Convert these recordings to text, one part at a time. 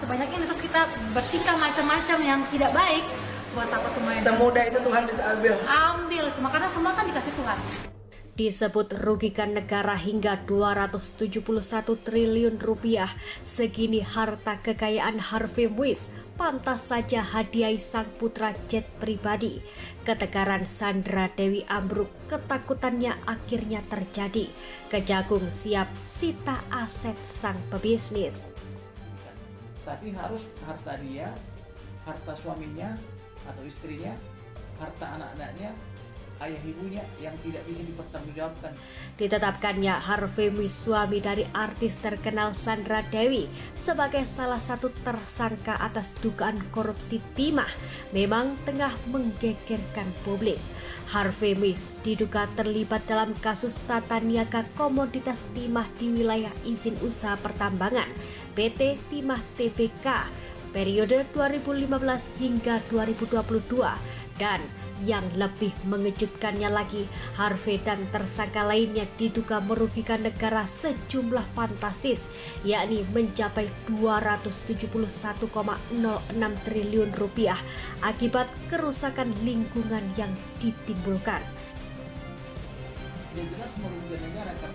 sebanyak ini, terus kita bertingkah macam-macam yang tidak baik, buat apa semuanya? Semudah itu Tuhan bisa ambil semua, karena semua kan dikasih Tuhan. Disebut rugikan negara hingga 271 triliun rupiah. Segini harta kekayaan Harvey Muiz, pantas saja hadiahi sang putra jet pribadi. Ketegaran Sandra Dewi ambruk, ketakutannya akhirnya terjadi. Kejagung siap sita aset sang pebisnis. Tapi harus harta dia, harta suaminya atau istrinya, harta anak-anaknya, ayah ibunya yang tidak bisa dipertanggungjawabkan. Ditetapkannya Harvey Muiz, suami dari artis terkenal Sandra Dewi, sebagai salah satu tersangka atas dugaan korupsi timah memang tengah menggegerkan publik. Harvey Muiz diduga terlibat dalam kasus tata niaga komoditas timah di wilayah izin usaha pertambangan PT Timah Tbk periode 2015 hingga 2022, dan yang lebih mengejutkannya lagi, Harvey dan tersangka lainnya diduga merugikan negara sejumlah fantastis, yakni mencapai 271,06 triliun rupiah akibat kerusakan lingkungan yang ditimbulkan. Yang jelas merugikan negara kan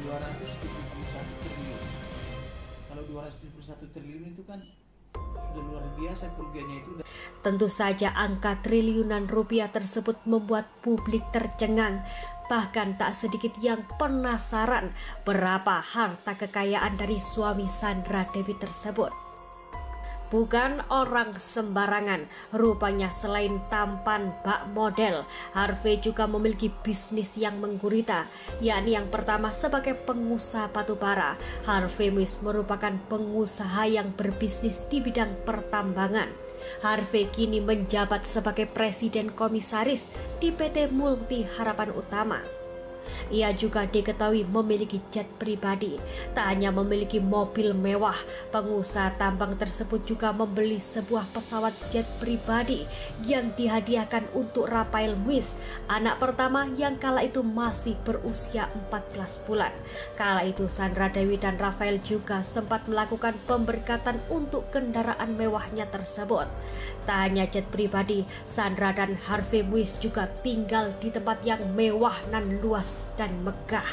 271 triliun. Kalau 271 triliun itu kan sudah luar biasa kerugiannya itu. Tentu saja angka triliunan rupiah tersebut membuat publik tercengang. Bahkan tak sedikit yang penasaran berapa harta kekayaan dari suami Sandra Dewi tersebut. Bukan orang sembarangan, rupanya selain tampan bak model, Harvey juga memiliki bisnis yang menggurita, yakni yang pertama sebagai pengusaha batubara. Harvey Muiz merupakan pengusaha yang berbisnis di bidang pertambangan. Harvey kini menjabat sebagai presiden komisaris di PT Multi Harapan Utama. Ia juga diketahui memiliki jet pribadi. Tak hanya memiliki mobil mewah, pengusaha tambang tersebut juga membeli sebuah pesawat jet pribadi yang dihadiahkan untuk Rafael Muiz, anak pertama yang kala itu masih berusia 14 bulan. Kala itu Sandra Dewi dan Rafael juga sempat melakukan pemberkatan untuk kendaraan mewahnya tersebut. Tak hanya jet pribadi, Sandra dan Harvey Muiz juga tinggal di tempat yang mewah nan luas dan megah.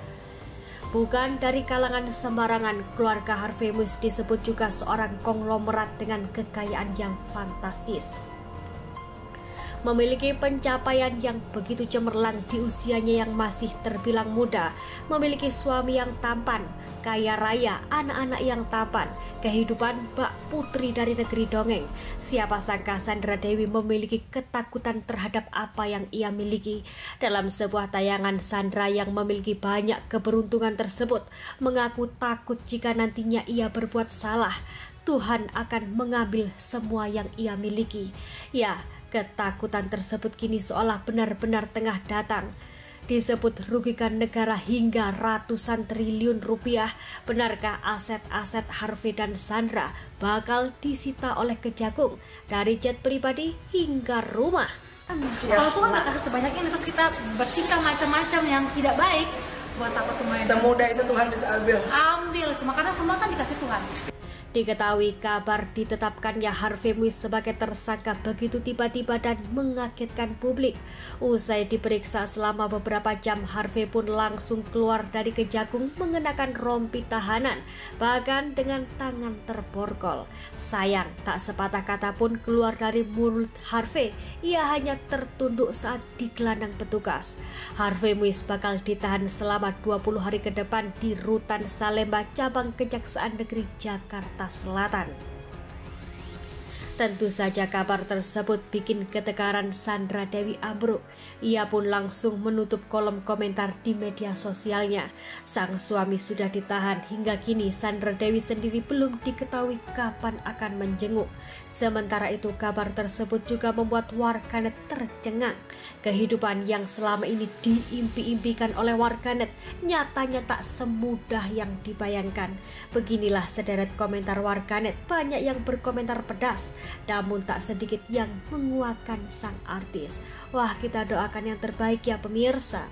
Bukan dari kalangan sembarangan, keluarga Harvey Muiz disebut juga seorang konglomerat dengan kekayaan yang fantastis. Memiliki pencapaian yang begitu cemerlang di usianya yang masih terbilang muda, memiliki suami yang tampan, kaya raya, anak-anak yang tampan, kehidupan bak putri dari negeri dongeng. Siapa sangka Sandra Dewi memiliki ketakutan terhadap apa yang ia miliki. Dalam sebuah tayangan, Sandra yang memiliki banyak keberuntungan tersebut mengaku takut jika nantinya ia berbuat salah, Tuhan akan mengambil semua yang ia miliki. Ya, ketakutan tersebut kini seolah benar-benar tengah datang. Disebut rugikan negara hingga ratusan triliun rupiah. Benarkah aset-aset Harvey dan Sandra bakal disita oleh Kejagung, dari jet pribadi hingga rumah? Kalau Tuhan nggak kasih sebanyak ini, terus kita bertingkah macam-macam yang tidak baik, buat apa semuanya? Semudah itu Tuhan bisa ambil semua, karena semua kan dikasih Tuhan. Diketahui kabar ditetapkannya Harvey Muiz sebagai tersangka begitu tiba-tiba dan mengagetkan publik. Usai diperiksa selama beberapa jam, Harvey pun langsung keluar dari Kejagung mengenakan rompi tahanan, bahkan dengan tangan terborgol. Sayang, tak sepatah kata pun keluar dari mulut Harvey. Ia hanya tertunduk saat digelandang petugas. Harvey Muiz bakal ditahan selama 20 hari ke depan di Rutan Salemba, cabang Kejaksaan Negeri Jakarta Selatan. Tentu saja kabar tersebut bikin ketegaran Sandra Dewi ambruk. Ia pun langsung menutup kolom komentar di media sosialnya. Sang suami sudah ditahan, hingga kini Sandra Dewi sendiri belum diketahui kapan akan menjenguk. Sementara itu kabar tersebut juga membuat warganet tercengang. Kehidupan yang selama ini diimpi-impikan oleh warganet nyatanya tak semudah yang dibayangkan. Beginilah sederet komentar warganet, banyak yang berkomentar pedas, namun tak sedikit yang menguatkan sang artis. Wah, kita doakan yang terbaik ya pemirsa.